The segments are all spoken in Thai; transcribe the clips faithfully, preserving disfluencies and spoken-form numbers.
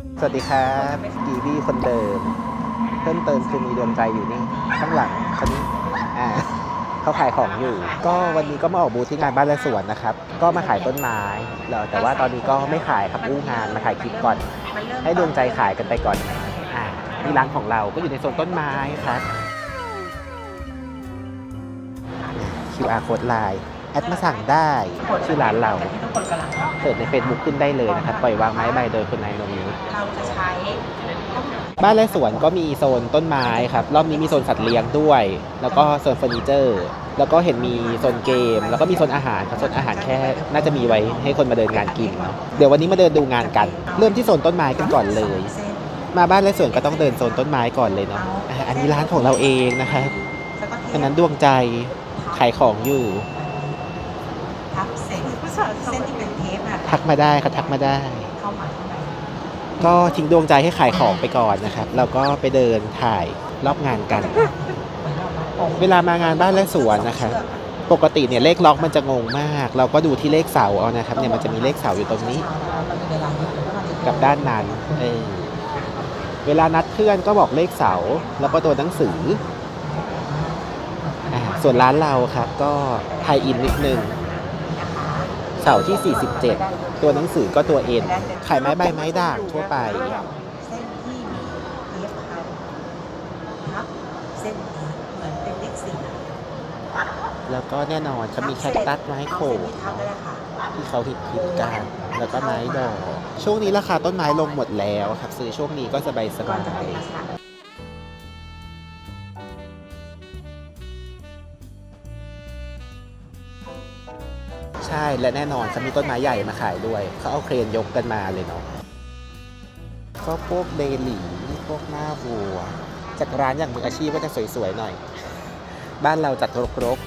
สวัสดีครับกีวีคนเดิมเพิ่มเติมคือมีดวงใจอยู่นี่ข้างหลังคนนี้อ่าเขาขายของอยู่ก็วันนี้ก็มาออกบูธที่งานบ้านและสวนนะครับก็มาขายต้นไม้แล้วแต่ว่าตอนนี้ก็ไม่ขายครับอู้งานมาถ่ายคลิปก่อนให้ดวงใจขายกันไปก่อนอ่านี่ร้านของเราก็อยู่ในโซนต้นไม้ครับ คิว อาร์ Code ไลน์แอดมาสั่งได้ชื่อร้านเราเปิดใน Facebook ขึ้นได้เลยนะครับปล่อยวางไม้ใบโดยคุณนายนนี้เราจะใช้บ้านและสวนก็มีโซนต้นไม้ครับรอบนี้มีโซนสัตว์เลี้ยงด้วยแล้วก็โซนเฟอร์นิเจอร์แล้วก็เห็นมีโซนเกมแล้วก็มีโซนอาหารครับโซนอาหารแค่น่าจะมีไว้ให้คนมาเดินงานกินเดี๋ยววันนี้มาเดินดูงานกันเริ่มที่โซนต้นไม้กันก่อนเลยมาบ้านและสวนก็ต้องเดินโซนต้นไม้ก่อนเลยเนาะอันนี้ร้านของเราเองนะครับฉะนั้นดวงใจขายของอยู่ทักเส้นเส้นที่เป็นเทปอะทักมาได้ค่ะทักมาได้ก็ทิ้งดวงใจให้ขายของไปก่อนนะครับแล้วก็ไปเดินถ่ายรอบงานกันเวลามางานบ้านและสวนนะครับปกติเนี่ยเลขล็อกมันจะงงมากเราก็ดูที่เลขเสาเอานะครับเนี่ยมันจะมีเลขเสาอยู่ตรงนี้กับด้านนั้นเออเวลานัดเพื่อนก็บอกเลขเสาแล้วก็ตัวหนังสือส่วนร้านเราครับก็ไทยอินนิดนึงเสาที่สี่สิบเจ็ดตัวหนังสือก็ตัวเอ็นขายไม้ใบไม้ด่างทั่วไปเส้นที่มีเทปครับเส้นเหมือนเป็นเลขสี่แล้วก็แน่นอนเขามีแคคตัสไม้โขดที่เขาฮิตฮิตกันแล้วก็ไม้ดอกช่วงนี้ราคาต้นไม้ลงหมดแล้วครับซื้อช่วงนี้ก็สบายสบายใช่และแน่นอนเขามีต้นไม้ใหญ่มาขายด้วยเขาเอาเครนยกกันมาเลยเนาะก็พวกเดลี่พวกหน้าวัวจากร้านอย่างมืออาชีพก็จะสวยๆหน่อยบ้านเราจัดรก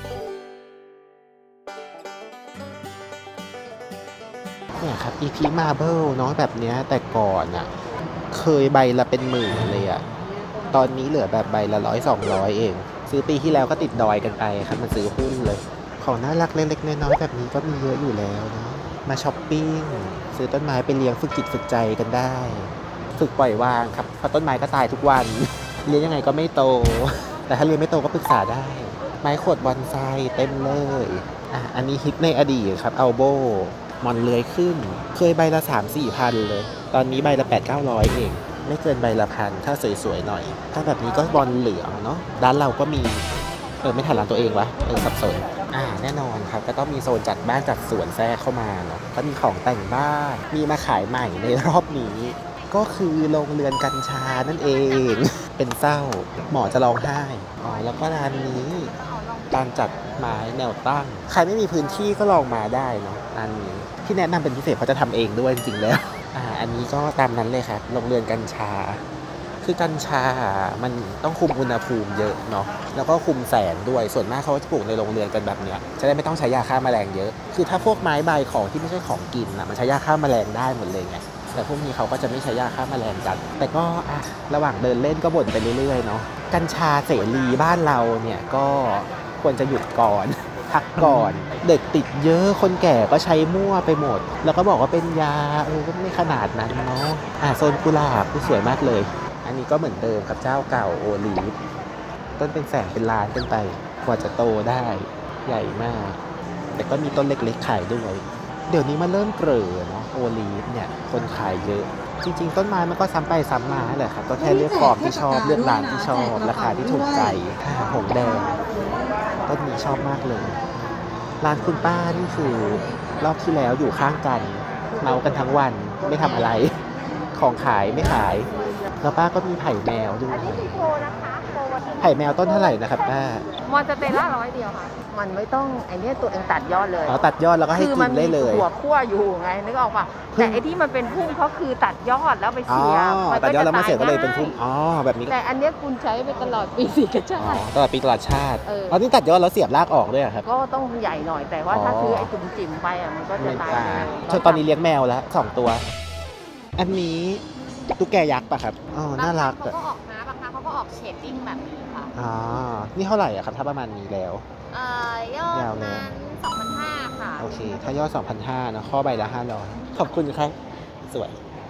ๆเนี่ยครับ อี พี Marble เนาะแบบเนี้ยแต่ก่อนอ่ะเคยใบละเป็นหมื่นเลยอ่ะตอนนี้เหลือแบบใบละร้อยสองร้อยเองซื้อปีที่แล้วก็ติดดอยกันไปครับมันซื้อหุ้นเลยของน่ารักเล็กๆน้อยๆแบบนี้ก็มีเยอะอยู่แล้วนะมาช้อปปิ้งซื้อต้นไม้ไปเลี้ยงฝึกจิตฝึกใจกันได้ฝึกปล่อยวางครับเพราะต้นไม้ก็ตายทุกวันเลี้ยงยังไงก็ไม่โตแต่ถ้าเลี้ยงไม่โตก็ปรึกษาได้ไม้ขวดบอนไซเต็มเลยอ่ะอันนี้ฮิตในอดีตครับอัลโบมอนเลื้อยขึ้นเคยใบละ สามสี่ พันเลยตอนนี้ใบละ แปดเก้าร้อย เองไม่เกินใบละพันถ้าสวยๆหน่อยถ้าแบบนี้ก็บอลเหลืองเนาะด้านเราก็มีเออไม่ทันร้านตัวเองวะเออสับสนอ่าแน่นอนครับก็ต้องมีโซนจัดบ้านจัดสวนแทรกเข้ามาเนาะก็มีของแต่งบ้านมีมาขายใหม่ในรอบนี้ก็คือโรงเรือนกัญชานั่นเองเป็นเศร้าหมอจะร้องไห้อ๋อแล้วก็ร้านนี้การจัดไม้แนวตั้งใครไม่มีพื้นที่ก็ลองมาได้เนาะร้านนี้ที่แนะนำเป็นพิเศษเพราะจะทำเองด้วยจริงๆแล้วอ่าอันนี้ก็ตามนั้นเลยครับโรงเรือนกัญชาคือกัญชามันต้องคุมอุณหภูมิเยอะเนาะแล้วก็คุมแสงด้วยส่วนมากเขาจะปลูกในโรงเรือนกันแบบเนี้ยจะได้ไม่ต้องใช้ยาฆ่าแมลงเยอะคือถ้าพวกไม้ใบของที่ไม่ใช่ของกินอ่ะมันใช้ยาฆ่าแมลงได้หมดเลยไงแต่พวกนี้เขาก็จะไม่ใช้ยาฆ่าแมลงกันแต่ก็อ่ะระหว่างเดินเล่นก็บ่นไปเรื่อยๆเนาะกัญชาเสรีบ้านเราเนี่ยก็ควรจะหยุดก่อนพักก่อนเด็กติดเยอะคนแก่ก็ใช้มั่วไปหมดแล้วก็บอกว่าเป็นยาเออก็ไม่ขนาดนั้นเนาะอ่ะโซนกุหลาบสวยมากเลยอันนี้ก็เหมือนเดิมกับเจ้าเก่าโอลีฟต้นเป็นแสนเป็นล้านขึ้นไปกว่าจะโตได้ใหญ่มากแต่ก็มีต้นเล็กๆขายด้วยเดี๋ยวนี้มันเริ่มเกร่อเนาะโอลีฟเนี่ยคนขายเยอะจริงๆต้นไม้มันก็ซ้ำไปซ้ำมาแหละครับก็แค่เลือกฟอร์มที่ชอบเลือกร้านที่ชอบราคาที่ถูกใจหงแดงต้นนี้ชอบมากเลยร้านคุณป้านี่คือรอบที่แล้วอยู่ข้างกันเมากันทั้งวันไม่ทำอะไรของขายไม่ขายแล้วป้าก็มีไผ่แมวด้วยไผ่แมวต้นเท่าไหร่นะครับป้ามอนสเตลล่าร้อยเดียวค่ะมันไม่ต้องไอ้นี่ตัวเองตัดยอดเลยอ๋อตัดยอดแล้วก็ให้กินได้เลยคือมันมีหัวขั้วอยู่ไงนึกออกป่ะแต่ไอ้ที่มันเป็นพุ่มเขาคือตัดยอดแล้วไปเสียบตัดยอดแล้วมาเสียก็เลยเป็นพุ่มอ๋อแบบนี้แต่อันนี้คุณใช้ไปตลอดปีสี่กระชาติตลอดปีตลอดชาติอ๋อนี่ตัดยอดแล้วเสียบรากออกด้วยครับก็ต้องใหญ่หน่อยแต่ว่าถ้าซื้อไอ้จุ่มจิ๋มไปอ่ะมันก็จะตายตอนนี้เลี้ยงแมวแล้วสองตัวอันนี้ตุ๊กแกยักษ์ป่ะครับอ๋อน่ารักเขาก็ออกนะบางครั้งเขาก็ออกเชดดิ้งแบบนี้ค่ะอ๋อนี่เท่าไหร่อะครับถ้าประมาณนี้แล้วเอ่อยอดมันสองพันห้าค่ะโอเคถ้ายอดสองพันห้านะข้อใบละห้าร้อยขอบคุณครับสวย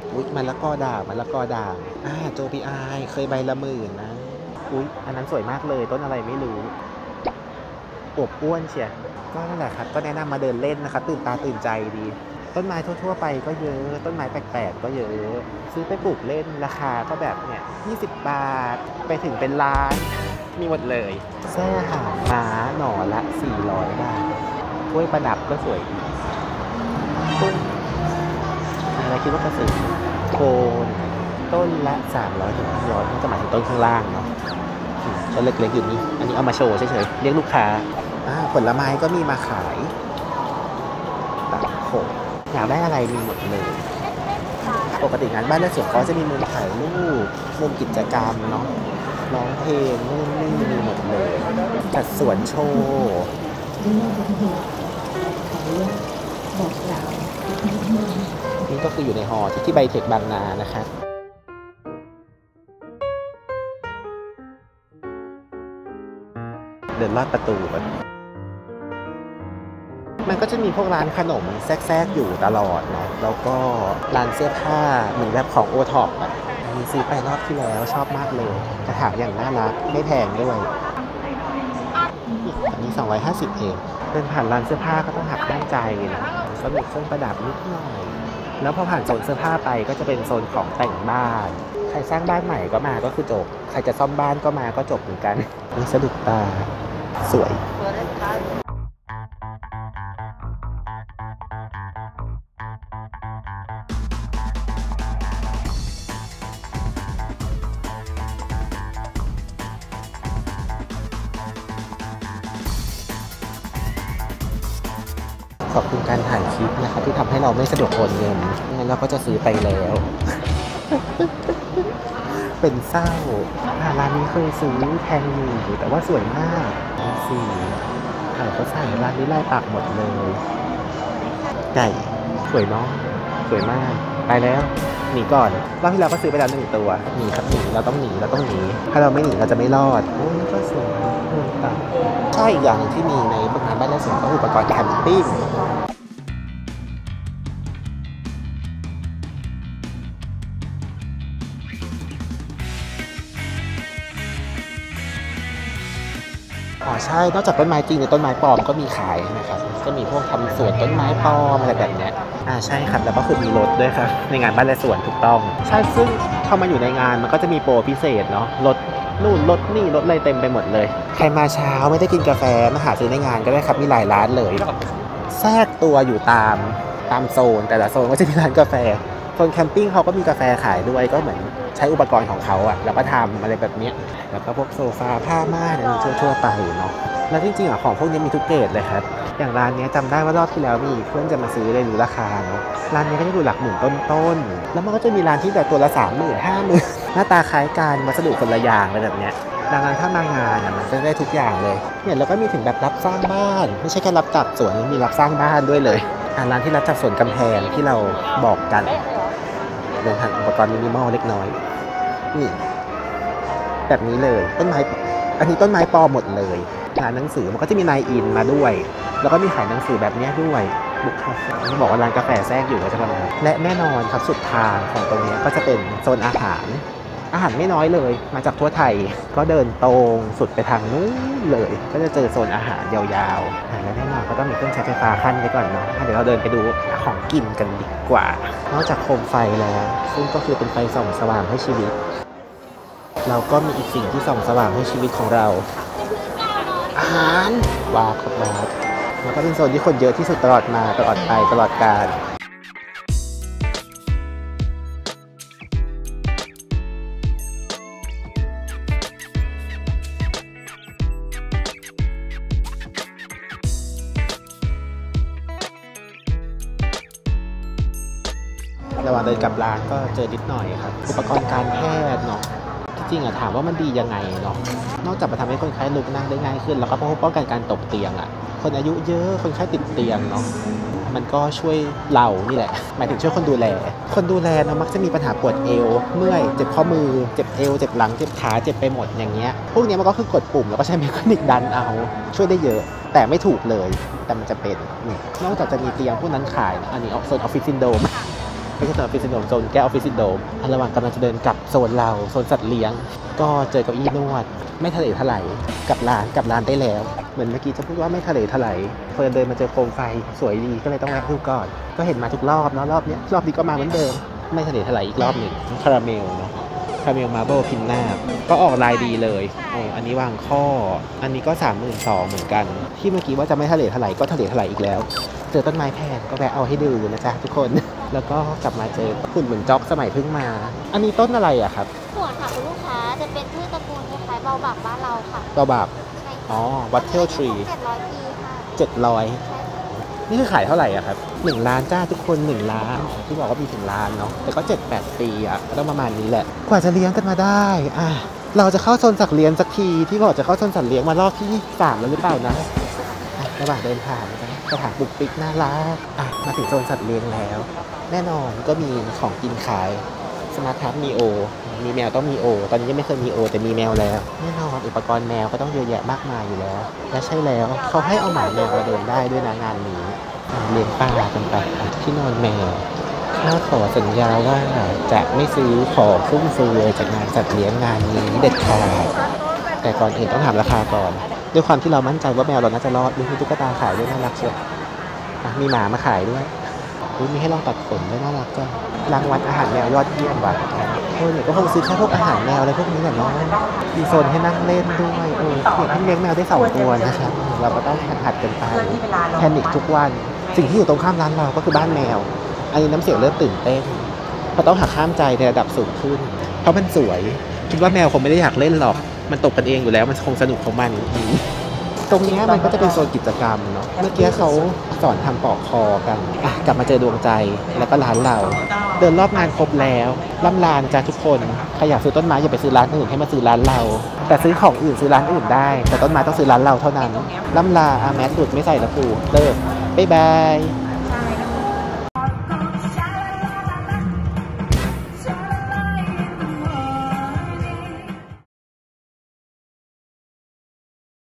อุ๊ยมะละกอด่างมะละกอด่างอ่าโจปีไอเคยใบละหมื่นนะอุ๊ยอันนั้นสวยมากเลยต้นอะไรไม่รู้อวบอ้วนเชียก็นั่นแหละครับก็แนะนำมาเดินเล่นนะครับตื่นตาตื่นใจดีต้นไม้ทั่วๆไปก็เยอะต้นไม้แปลกๆก็เยอะซื้อไปปลูกเล่นราคาก็แบบเนี่ยยี่สิบบาทไปถึงเป็นล้านมีหมดเลยแซ่หางม้าหน่อละสี่ร้อยบาทกล้วยประดับก็สวยต้นอะไรคิดว่ากระสือโคนต้นละสามร้อยถึงห้าร้อยนี่จะหมายถึงต้นข้างล่างเนาะต้นเล็กๆอยู่นี่อันนี้เอามาโชว์เฉยๆเรียกลูกค้าผลไม้ก็มีมาขายตัดโขอยากได้อะไรมีหมดเลยปกติงานบ้านและสวนเขาจะมีมุมถ่ายรูปมุมกิจกรรมเนาะร้องเพลงนู่นนี่มีหมดเลยจัดสวนโชว์นี่ก็คืออยู่ในฮอลล์ที่ไบเทคบางนานะคะเดินลอดประตูก่อนมันก็จะมีพวกร้านขนมแทรกๆอยู่ตลอดเนาะแล้วก็ร้านเสื้อผ้าเหมือนแบบของโอท็อปอ่ะมีซื้อไปรอบที่แล้วชอบมากเลยกระถางอย่างน่ารักไม่แพงด้วยอันนี้สองร้อยห้าสิบเองเดินผ่านร้านเสื้อผ้าก็ต้องหักด้านใจนะสนุกเครื่องประดับนิดหน่อยแล้วพอผ่านโซนเสื้อผ้าไปก็จะเป็นโซนของแต่งบ้านใครสร้างบ้านใหม่ก็มาก็คือจบใครจะซ่อมบ้านก็มาก็จบเหมือนกันนี่สะดุดตาสวยขอบคุณการถ่ายคลิปนะครับที่ทำให้เราไม่สะดวกโอนเงินงั้นเราก็จะซื้อไปแล้ว เป็นเศร้าร้านนี้เคยซื้อแพงอยู่แต่ว่าสวยมากสีถ่ายเขาใส่ร้านนี้ลายปักหมดเลยไก่สวยเนาะสวยมากไปแล้วหนีก่อนรอบที่เราก็ซื้อไปแล้วหนึ่งตัวหนีครับหนีเราต้องหนีเราต้องหนีถ้าเราไม่หนีเราจะไม่รอดโอ้นี่ก็สวยต่างใช่อีกอย่างที่มีในพวกงานบ้านและสวนก็อุปกรณ์แคมปิ้งอ๋อใช่นอกจากต้นไม้จริงในต้นไม้ปลอมก็มีขายนะครับก็มีพวกทำสวนต้นไม้ปลอมอะไรแบบเนี้ยอ่าใช่ครับแล้วก็คือมีรถด้วยครับในงานบ้านและสวนถูกต้องใช่ซึ่งเข้ามาอยู่ในงานมันก็จะมีโปรพิเศษเนาะรถนู่นรถนี่รถอะไรเต็มไปหมดเลยใครมาเช้าไม่ได้กินกาแฟมาหาซื้อในงานก็ได้ครับมีหลายร้านเลยแทรกตัวอยู่ตามตามโซนแต่ละโซนก็จะมีร้านกาแฟโซนแคมปิ้งเขาก็มีกาแฟขายด้วยก็เหมือนใช้อุปกรณ์ของเขาอะแล้วก็ทำอะไรแบบนี้แล้วก็พวกโซฟาผ้าม่านอะไรทั่วๆไปเนาะแล้วจริงๆอะของพวกนี้มีทุกเกรดเลยครับอย่างร้านนี้จำได้ว่ารอบที่แล้วมีเพื่อนจะมาซื้อเลยรู้ราคาเนาะร้านนี้ก็จะดูหลักหมื่นต้นๆแล้วมันก็จะมีร้านที่แบบตัวละสามหมื่นห้าหมื่นหน้าตาคล้ายกันวัสดุคนละอย่างอะไรแบบเนี้ยดังนั้นถ้ามางานอะมันจะได้ทุกอย่างเลยเนี่ยแล้วก็มีถึงแบบรับสร้างบ้านไม่ใช่แค่รับจัดสวนมีรับสร้างบ้านด้วยเลยร้านที่รับจัดสวนกำแพงที่เราบอกกันเดินทางอุปกรณ์มินิมอลเล็กน้อยนี่แบบนี้เลยต้นไม้อันนี้ต้นไม้ปลอมหมดเลยร้านหนังสือมันก็จะมีนายอินมาด้วยแล้วก็มีขายหนังสือแบบนี้ด้วยบุ๊กคาเฟ่ที่บอกว่าร้านกาแฟแทรกอยู่ก็จะประมาณและแน่นอนครับสุดทางของตรงนี้ก็จะเป็นโซนอาหารอาหารไม่น้อยเลยมาจากทั่วไทยก็เดินตรงสุดไปทางนู้นเลยก็จะเจอโซนอาหารยาวๆและแน่นอนก็ต้องมีเครื่องใช้ไฟฟ้าขั้นไปก่อนเนาะเดี๋ยวเราเดินไปดูของกินกันดีกว่านอกจากโคมไฟแล้วซึ่งก็คือเป็นไฟส่องสว่างให้ชีวิตเราก็มีอีกสิ่งที่ส่องสว่างให้ชีวิตของเราอาหารวาครับวาแล้วก็เป็นโซนที่คนเยอะที่สุดตลอดมาตลอดไปตลอดกาลระหว่างเดินกลับร้านก็เจอนิดหน่อยครับอุปกรณ์การแพทย์เนาะจริงๆอะถามว่ามันดียังไงเนาะนอกจากมาทำให้คนไข้ลุกนั่งได้ง่ายขึ้นแล้วก็ป้องกันการตกเตียงอะคนอายุเยอะคนไข้ติดเตียงเนาะมันก็ช่วยเรานี่แหละหมายถึงช่วยคนดูแลคนดูแลเนาะมักจะมีปัญหาปวดเอวเมื่อยเจ็บข้อมือเจ็บเอวเจ็บหลังเจ็บขาเจ็บไปหมดอย่างเงี้ยพวกนี้มันก็คือกดปุ่มแล้วก็ใช้เมคานิกดันเอาช่วยได้เยอะแต่ไม่ถูกเลยแต่มันจะเป็นนอกจากจะมีเตียงพวกนั้นขายอันนี้ออกโซนออฟฟิศซินโดรมไม่ใช่โซนออฟฟิศซินโดรมโซนแก้ออฟฟิศซินโดรมระหว่างกำลังจะเดินกลับโซนเราโซนสัตว์เลี้ยงก็เจอเก้าอี้นวดไม่ทะเลทลายกับร้านกับร้านได้แล้วเหมือนเมื่อกี้จะพูดว่าไม่ทะเลทลายเฟิร์นเดินมาเจอโคมไฟสวยดีก็เลยต้องแวะดูก่อนก็เห็นมาทุกรอบเนาะรอบนี้รอบนี้ก็มาเหมือนเดิมไม่ทะเลทลายอีกรอบหนึ่งคาราเมลเนาะคาราเมลมาร์เบิลพินนาบก็ออกลายดีเลยโอ้อันนี้วางข้ออันนี้ก็ สามหมื่นสองพัน เหมือนกันที่เมื่อกี้ว่าจะไม่ทะเลทลายก็ทะเลทลายอีกแล้วเจอต้นไม้แพงก็แวะเอาให้ดูนะจ๊ะทุกคนแล้วก็กลับมาเจอหุ่นเหมือนจ็อกสมัยเพิ่งมาอันนี้ต้นอะไรอะครับส่วนค่ะคุณลูกค้าจะเป็นพืชตระกูลคล้ายๆเบาบากบ้านเราค่ะเบาบากอ๋อวัตเทลทรีเจ็ดร้อยปีค่ะเจ็ดร้อยนี่คือขายเท่าไหร่อะครับหนึ่งล้านจ้าทุกคนหนึ่งล้านที่บอกว่ามีถึงล้านเนาะแต่ก็เจ็ดแปดปีอะก็ต้องประมาณนี้แหละกว่าจะเลี้ยงกันมาได้อ่ะเราจะเข้าโซนสัตว์เลี้ยงสักทีที่บอกจะเข้าโซนสัตว์เลี้ยงมารอบที่สามแล้วหรือเปล่านะระหว่างเดินผ่านนะสถานปุกปิกน่ารักอ่ะมาถึงโซนสัตว์เลี้ยงแล้วแน่นอนก็มีของกินขายสมาร์ททับมีโอมีแมวต้องมีโอตอนนี้ยังไม่เคยมีโอแต่มีแมวแล้วแน่นอนอุปกรณ์แมวก็ต้องเยอะแยะมากมายอยู่แล้วและใช่แล้วเขาให้เอาหมาแมวมาเดินได้ด้วยนะงานนี้เลี้ยงปลากันไปที่นอนแมวข้าขอสัญญาว่าจะไม่ซื้อของฟุ่มเฟือยจากงานสัตว์เลี้ยงงานนี้เด็ดขาดแต่ก่อนอื่นต้องถามราคาก่อนด้วยความที่เรามั่นใจว่าแมวเราน่าจะรอดมีตุ๊กตาขายด้วยน่ารักเชียวมีหมามาขายด้วยมีให้ลองตัดขนด้วยน่ารักจังรางวัลอาหารแมวยอดเยี่ยมว่ะเออเนี่ยก็คงซื้อแค่พวกอาหารแมวอะไรพวกนี้แหละเนาะมีโซนให้นั่งเล่นด้วยเออเด็กที่เลี้ยงแมวได้สองตัวนะครับเราก็ต้องหัดกันไปแพนิคทุกวันสิ่งที่อยู่ตรงข้ามร้านเราก็คือบ้านแมวอันนี้น้ำเสียงเริ่มตื่นเต้นเพราะต้องหักข้ามใจในระดับสูงขึ้นเพราะมันสวยคิดว่าแมวคงไม่ได้อยากเล่นหรอกมันตกกันเองอยู่แล้วมันคงสนุกของมันตรงนี้มันก็จะเป็นโซนกิจกรรมเนาะเมื่อกี้เขาสอนทำปอกคอกันอ่ะกลับมาเจอดวงใจแล้วก็ร้านเราเดินรอบงานครบแล้วล่ำลานจ้าทุกคนใครอยากซื้อต้นไม้อย่าไปซื้อร้านอื่นให้มาซื้อร้านเราแต่ซื้อของอื่นซื้อร้านอื่นได้แต่ต้นไม้ต้องซื้อร้านเราเท่านั้นล่ำลาอาแมสหลุดไม่ใส่ละปูเลิกบ๊ายบาย